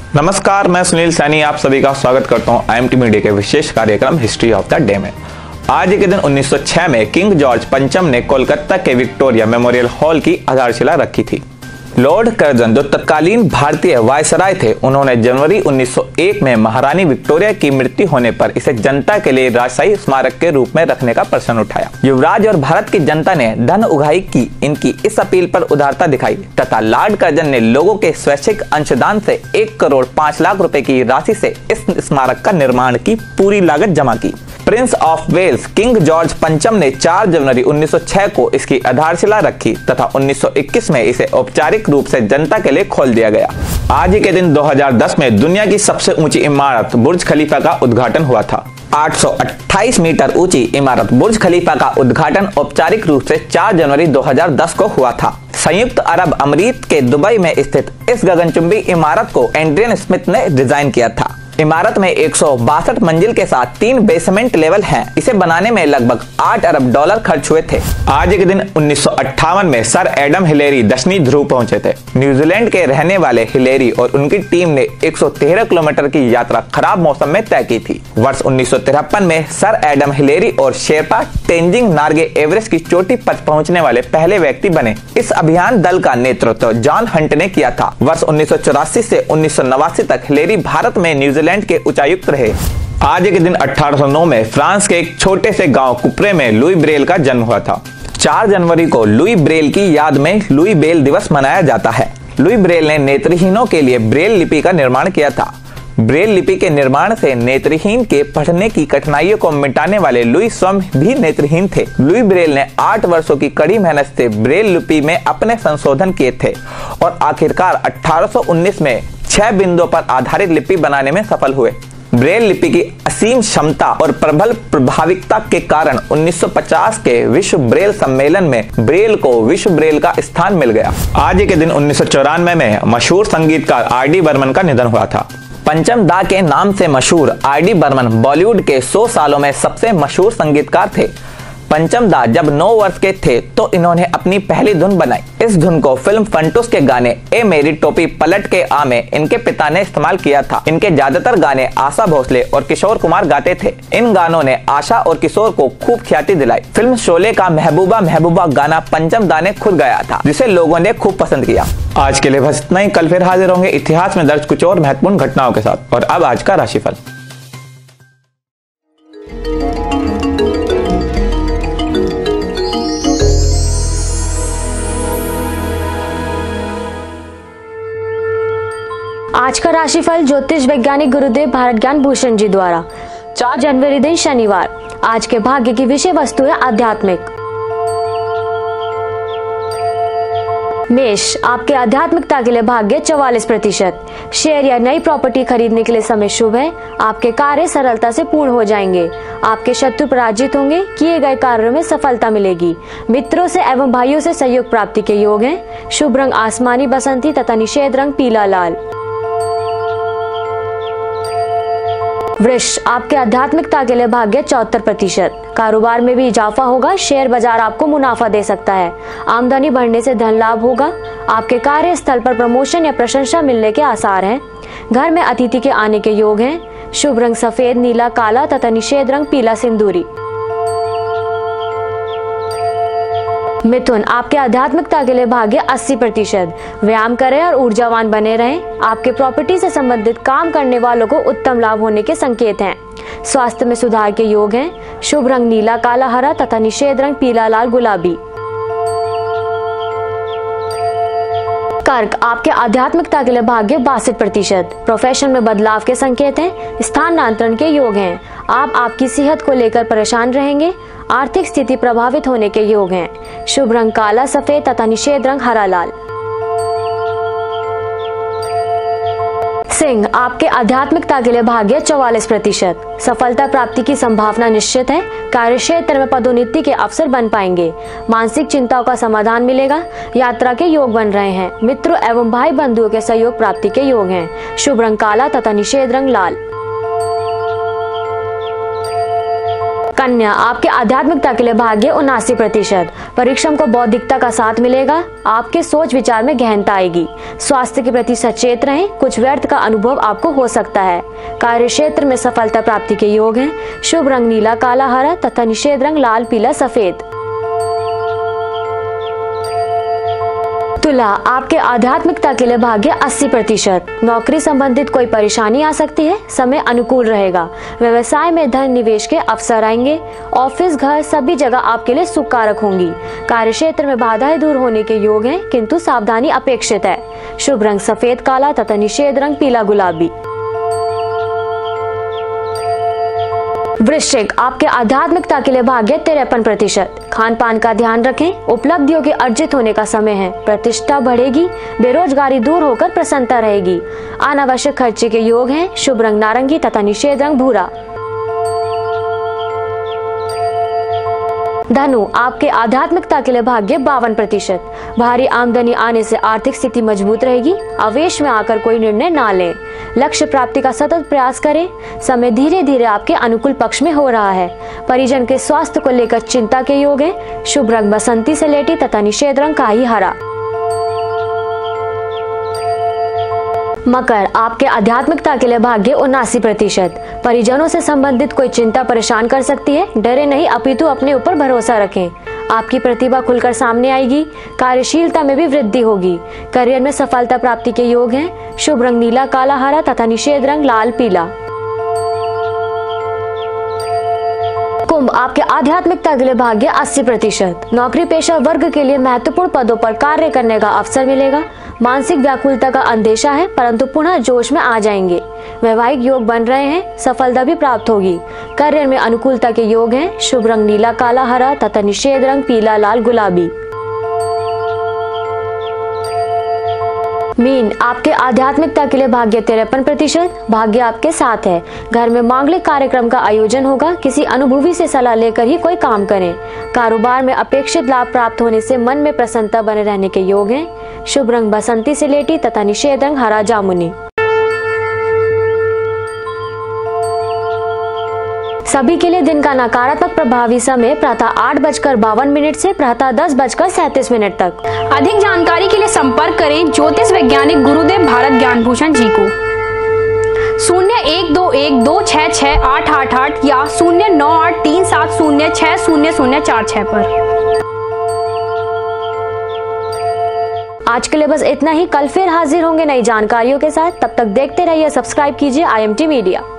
नमस्कार, मैं सुनील सैनी आप सभी का स्वागत करता हूं IMT मीडिया के विशेष कार्यक्रम हिस्ट्री ऑफ द डे में। आज के दिन 1906 में किंग जॉर्ज पंचम ने कोलकाता के विक्टोरिया मेमोरियल हॉल की आधारशिला रखी थी। लॉर्ड कर्जन जो तत्कालीन भारतीय वायसराय थे, उन्होंने जनवरी 1901 में महारानी विक्टोरिया की मृत्यु होने पर इसे जनता के लिए राजशाही स्मारक के रूप में रखने का प्रश्न उठाया। युवराज और भारत की जनता ने धन उगाही की इनकी इस अपील पर उदारता दिखाई तथा लॉर्ड कर्जन ने लोगों के स्वैच्छिक अंशदान से 1,05,00,000 रुपए की राशि से इस स्मारक का निर्माण की पूरी लागत जमा की। Prince of Wales king George पंचम ने 4 जनवरी 1906 को इसकी आधारशिला रखी तथा 1921 में इसे औपचारिक रूप से जनता के लिए खोल दिया गया। आज ही के दिन 2010 में दुनिया की सबसे ऊंची इमारत बुर्ज खलीफा का उद्घाटन हुआ था। 828 मीटर ऊंची इमारत बुर्ज खलीफा का उद्घाटन औपचारिक रूप से 4 जनवरी 2010 को हुआ था। संयुक्त अरब अमीरात के दुबई में स्थित इस गगनचुंबी इमारत को एड्रियन स्मिथ ने डिजाइन किया था। इमारत में 162 मंजिल के साथ 3 बेसमेंट लेवल हैं। इसे बनाने में लगभग $8 अरब खर्च हुए थे। आज के दिन 1958 में सर एडम हिलेरी दक्षिणी ध्रुव पहुंचे थे। न्यूजीलैंड के रहने वाले हिलेरी और उनकी टीम ने 113 किलोमीटर की यात्रा खराब मौसम में तय की थी। वर्ष 1953 में सर एडम हिलेरी और शेरपा तेंजिंग नार्गे एवरेस्ट की चोटी पर पहुंचने वाले पहले व्यक्ति बने। इस अभियान दल का नेतृत्व जॉन हंट ने किया था। वर्ष 1984 से 1989 तक हिलेरी भारत में न्यूजीलैंड के उच्चायुक्त रहे। आज के दिन 1809 में फ्रांस के एक छोटे से गांव कुपरे में लुई ब्रेल का जन्म हुआ था। 4 जनवरी को लुई ब्रेल की याद में लुई ब्रेल दिवस मनाया जाता है। लुई ब्रेल ने नेत्रहीनों के लिए ब्रेल लिपि का निर्माण किया था। ब्रेल लिपि के निर्माण से नेत्रहीन के पढ़ने की कठिनाइयों को मिटाने वाले लुई स्वयं भी नेत्रहीन थे। लुई ब्रेल ने 8 वर्षों की कड़ी मेहनत से ब्रेल लिपि में अपने संशोधन किए थे और आखिरकार 1819 में 6 बिंदुओं पर आधारित लिपि बनाने में सफल हुए। ब्रेल लिपि की असीम क्षमता और प्रबल प्रभाविकता के कारण 1950 के विश्व ब्रेल सम्मेलन में ब्रेल को विश्व ब्रेल का स्थान मिल गया। आज के दिन 1994 में मशहूर संगीतकार R.D. बर्मन का निधन हुआ था। पंचम दा के नाम से मशहूर R.D. बर्मन बॉलीवुड के 100 सालों में सबसे मशहूर संगीतकार थे। पंचम दा जब 9 वर्ष के थे तो इन्होंने अपनी पहली धुन बनाई। इस धुन को फिल्म फंटूस के गाने ए मेरी टोपी पलट के आ में इनके पिता ने इस्तेमाल किया था। इनके ज्यादातर गाने आशा भोसले और किशोर कुमार गाते थे। इन गानों ने आशा और किशोर को खूब ख्याति दिलाई। फिल्म शोले का महबूबा महबूबा गाना पंचम दा ने खुद गाया था, जिसे लोगों ने खूब पसंद किया। आज के लिए बस इतना ही। कल फिर हाजिर होंगे इतिहास में दर्ज कुछ और महत्वपूर्ण घटनाओं के साथ। और अब आज का राशिफल। आज का राशिफल ज्योतिष वैज्ञानिक गुरुदेव भारत ज्ञान भूषण जी द्वारा। 4 जनवरी दिन शनिवार। आज के भाग्य की विषय वस्तु है आध्यात्मिक। मेष, आपके आध्यात्मिकता के लिए भाग्य 44%। शेयर या नई प्रॉपर्टी खरीदने के लिए समय शुभ है। आपके कार्य सरलता से पूर्ण हो जाएंगे। आपके शत्रु पराजित होंगे। किए गए कार्यों में सफलता मिलेगी। मित्रों से एवं भाइयों से सहयोग प्राप्ति के योग हैं। शुभ रंग आसमानी बसंती तथा निषेध रंग पीला लाल। वृष, आपके आध्यात्मिकता के लिए भाग्य 74%। कारोबार में भी इजाफा होगा। शेयर बाजार आपको मुनाफा दे सकता है। आमदनी बढ़ने से धन लाभ होगा। आपके कार्यस्थल पर प्रमोशन या प्रशंसा मिलने के आसार हैं। घर में अतिथि के आने के योग हैं। शुभ रंग सफेद, नीला, काला तथा निषेध रंग पीला सिंदूरी। मिथुन, आपके आध्यात्मिकता के लिए भाग्य 80%। व्यायाम करें और ऊर्जावान बने रहें। आपके प्रॉपर्टी से संबंधित काम करने वालों को उत्तम लाभ होने के संकेत हैं। स्वास्थ्य में सुधार के योग हैं। शुभ रंग नीला, काला, हरा तथा निषेध रंग पीला, लाल, गुलाबी। कर्क, आपके आध्यात्मिकता के लिए भाग्य 62%। प्रोफेशन में बदलाव के संकेत हैं। स्थानांतरण के योग हैं। आप आपकी सेहत को लेकर परेशान रहेंगे। आर्थिक स्थिति प्रभावित होने के योग हैं। शुभ रंग काला, सफेद तथा निषेध रंग हरा, लाल। सिंह, आपके आध्यात्मिकता के लिए भाग्य 44%। सफलता प्राप्ति की संभावना निश्चित है। कार्यक्षेत्र में पदोन्नति के अवसर बन पाएंगे। मानसिक चिंताओं का समाधान मिलेगा। यात्रा के योग बन रहे हैं। मित्रों एवं भाई बंधुओं के सहयोग प्राप्ति के योग हैं। शुभ रंग काला तथा निषेध रंग लाल। कन्या, आपके आध्यात्मिकता के लिए भाग्य 79%। परिश्रम को बौद्धिकता का साथ मिलेगा। आपके सोच विचार में गहनता आएगी। स्वास्थ्य के प्रति सचेत रहें। कुछ व्यर्थ का अनुभव आपको हो सकता है। कार्य क्षेत्र में सफलता प्राप्ति के योग हैं। शुभ रंग नीला, काला, हरा तथा निषेध रंग लाल, पीला, सफेद। तुला, आपके आध्यात्मिकता के लिए भाग्य 80%। नौकरी संबंधित कोई परेशानी आ सकती है। समय अनुकूल रहेगा। व्यवसाय में धन निवेश के अवसर आएंगे। ऑफिस, घर सभी जगह आपके लिए सुखकारक होंगी। कार्य क्षेत्र में बाधाएं दूर होने के योग हैं, किंतु सावधानी अपेक्षित है। शुभ रंग सफेद, काला तथा निषेध रंग पीला, गुलाबी। वृश्चिक, आपके आध्यात्मिकता के लिए भाग्य 53%। खान पान का ध्यान रखें। उपलब्धियों के अर्जित होने का समय है। प्रतिष्ठा बढ़ेगी। बेरोजगारी दूर होकर प्रसन्नता रहेगी। अनावश्यक खर्चे के योग हैं। शुभ रंग नारंगी तथा निषेध रंग भूरा। धनु, आपके आध्यात्मिकता के लिए भाग्य 52%। भारी आमदनी आने से आर्थिक स्थिति मजबूत रहेगी। आवेश में आकर कोई निर्णय ना लें। लक्ष्य प्राप्ति का सतत प्रयास करें। समय धीरे धीरे आपके अनुकूल पक्ष में हो रहा है। परिजन के स्वास्थ्य को लेकर चिंता के योग हैं। शुभ रंग बसंती सलेटी तथा निषेध रंग काही, हरा। मकर, आपके आध्यात्मिकता के लिए भाग्य 79%। परिजनों से संबंधित कोई चिंता परेशान कर सकती है। डरे नहीं, अपितु अपने ऊपर भरोसा रखें। आपकी प्रतिभा खुलकर सामने आएगी। कार्यशीलता में भी वृद्धि होगी। करियर में सफलता प्राप्ति के योग हैं। शुभ रंग नीला, काला, हरा तथा निषेध रंग लाल, पीला। कुंभ, आपके आध्यात्मिकता के लिए भाग्य 80%। नौकरी पेशा वर्ग के लिए महत्वपूर्ण पदों पर कार्य करने का अवसर मिलेगा। मानसिक व्याकुलता का अंदेशा है, परंतु पुनः जोश में आ जाएंगे। वैवाहिक योग बन रहे हैं। सफलता भी प्राप्त होगी। करियर में अनुकूलता के योग हैं। शुभ रंग नीला, काला, हरा तथा निषेध रंग पीला, लाल, गुलाबी। मीन, आपके आध्यात्मिकता के लिए भाग्य 53%। भाग्य आपके साथ है। घर में मांगलिक कार्यक्रम का आयोजन होगा। किसी अनुभवी से सलाह लेकर ही कोई काम करें। कारोबार में अपेक्षित लाभ प्राप्त होने से मन में प्रसन्नता बने रहने के योग हैं। शुभ रंग बसंती सलेटी तथा निषेध रंग हरा, जामुनी। सभी के लिए दिन का नकारात्मक प्रभावी समय प्रातः 8:52 से प्रातः 10:37 तक। अधिक जानकारी के लिए संपर्क करें ज्योतिष वैज्ञानिक गुरुदेव भारत ज्ञान भूषण जी को 0121266888 या 098370600046 पर। आज के लिए बस इतना ही। कल फिर हाजिर होंगे नई जानकारियों के साथ। तब तक देखते रहिए, सब्सक्राइब कीजिए IMT मीडिया।